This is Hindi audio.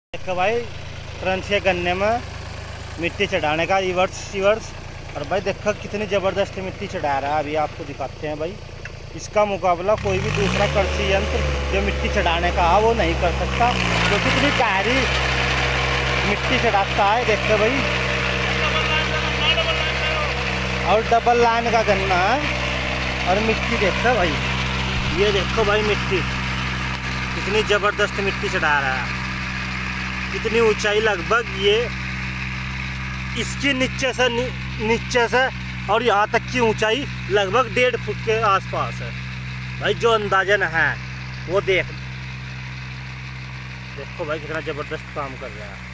देखो भाई क्रंच के गन्ने में मिट्टी चढ़ाने का रिवर्स। और भाई देखो कितनी ज़बरदस्त मिट्टी चढ़ा रहा है। अभी आपको दिखाते हैं भाई, इसका मुकाबला कोई भी दूसरा कृषि यंत्र जो मिट्टी चढ़ाने का है वो नहीं कर सकता। तो कितनी गहरी मिट्टी चढ़ाता है देखो भाई। और डबल लाइन का गन्ना है। और मिट्टी देखो भाई, ये देखो भाई मिट्टी कितनी ज़बरदस्त मिट्टी चढ़ा रहा है। कितनी ऊंचाई, लगभग ये इसकी नीचे से और यहाँ तक की ऊंचाई लगभग 1.5 फुट के आसपास है भाई। जो अंदाजन है वो देखो भाई कितना ज़बरदस्त काम कर रहा है।